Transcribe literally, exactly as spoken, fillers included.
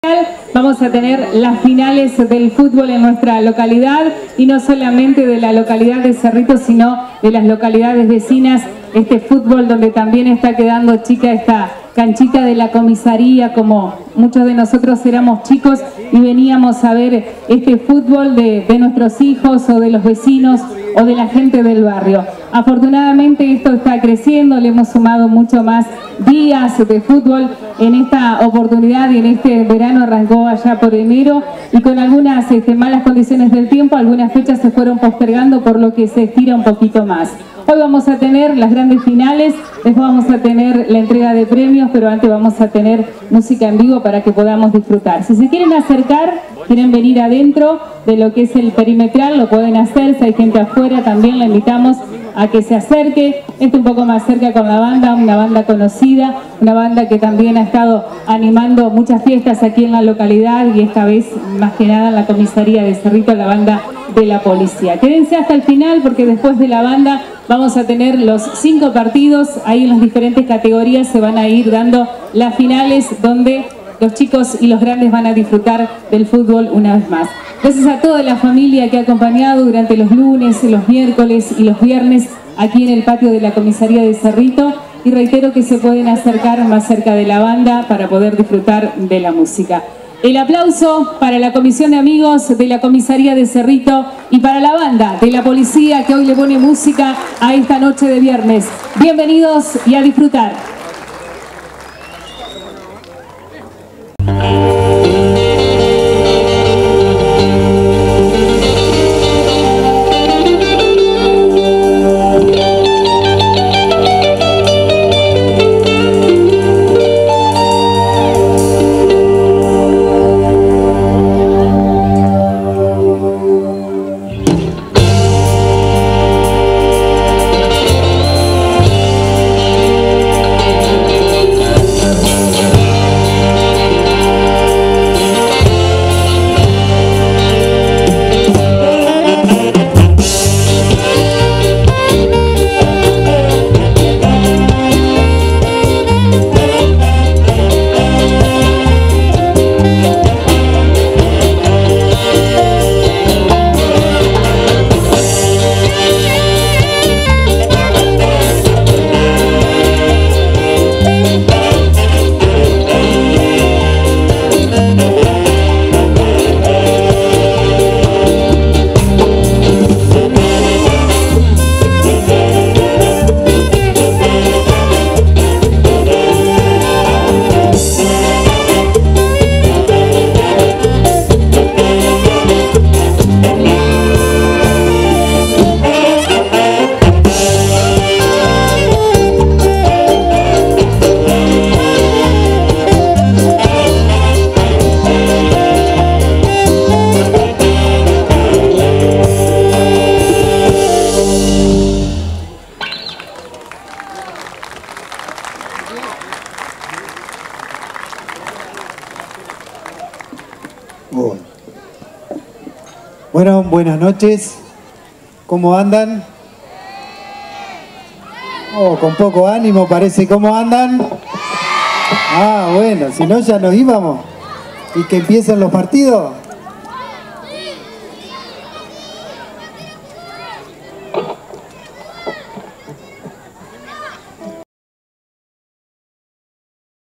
Vamos a tener las finales del fútbol en nuestra localidad y no solamente de la localidad de Cerrito, sino de las localidades vecinas. Este fútbol donde también está quedando chica esta canchita de la comisaría, como muchos de nosotros éramos chicos y veníamos a ver este fútbol de, de nuestros hijos o de los vecinos o de la gente del barrio. Afortunadamente esto está creciendo, le hemos sumado mucho más días de fútbol en esta oportunidad y en este verano arrancó allá por enero y con algunas este, malas condiciones del tiempo, algunas fechas se fueron postergando por lo que se estira un poquito más. Hoy vamos a tener las grandes finales, después vamos a tener la entrega de premios, pero antes vamos a tener música en vivo para que podamos disfrutar. Si se quieren acercar, quieren venir adentro de lo que es el perimetral, lo pueden hacer. Si hay gente afuera, también la invitamos a que se acerque. Esto un poco más cerca con la banda, una banda conocida, una banda que también ha estado animando muchas fiestas aquí en la localidad y esta vez más que nada en la comisaría de Cerrito, la banda de la policía. Quédense hasta el final porque después de la banda vamos a tener los cinco partidos, ahí en las diferentes categorías se van a ir dando las finales donde los chicos y los grandes van a disfrutar del fútbol una vez más. Gracias a toda la familia que ha acompañado durante los lunes, los miércoles y los viernes aquí en el patio de la comisaría de Cerrito y reitero que se pueden acercar más cerca de la banda para poder disfrutar de la música. El aplauso para la comisión de amigos de la comisaría de Cerrito y para la banda de la policía que hoy le pone música a esta noche de viernes. Bienvenidos y a disfrutar. Bueno, buenas noches. ¿Cómo andan? Oh, con poco ánimo parece. ¿Cómo andan? Ah, bueno, si no ya nos íbamos. ¿Y que empiecen los partidos?